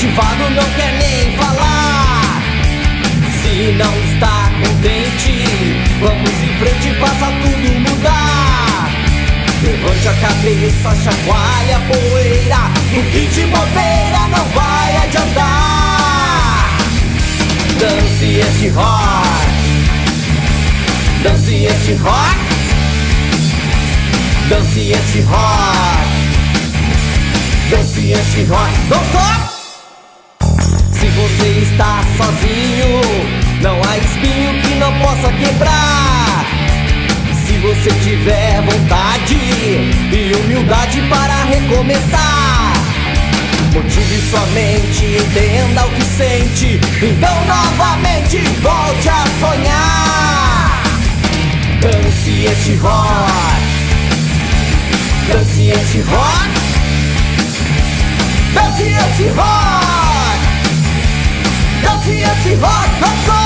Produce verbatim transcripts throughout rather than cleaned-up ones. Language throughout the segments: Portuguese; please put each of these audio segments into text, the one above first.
desmotivado, não quer nem falar. Se não está contente, vamos em frente, faça tudo mudar. Levante a cabeça, chacoalhe a poeira, o que de bobeira não vai adiantar. Dance este rock, dance este rock, dance este rock, dance este rock. Don't stop! Se você está sozinho, não há espinho que não possa quebrar. Se você tiver vontade e humildade para recomeçar, motive sua mente, entenda o que sente, então novamente volte a sonhar. Dance este rock, dance este rock, dance este rock, dance este rock, let's go!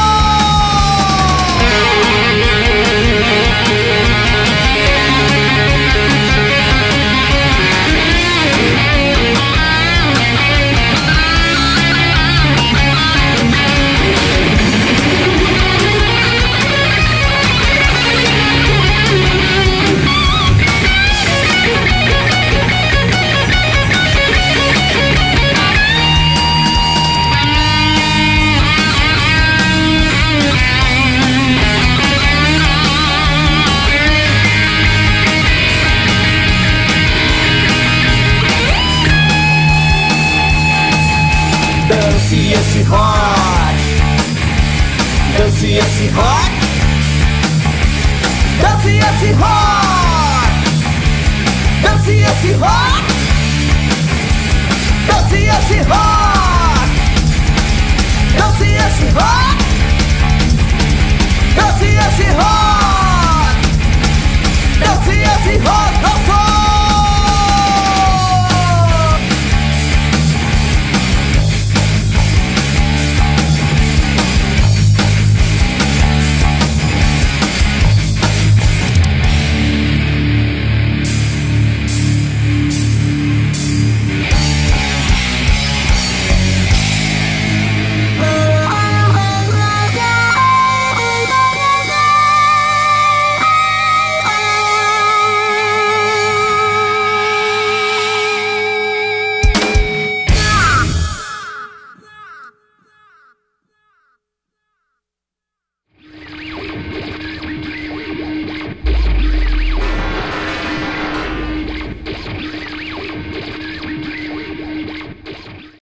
Dance esse rock, dance esse rock, dance esse rock, dance esse rock, dance esse rock, dance esse rock, dance esse rock, dance esse rock.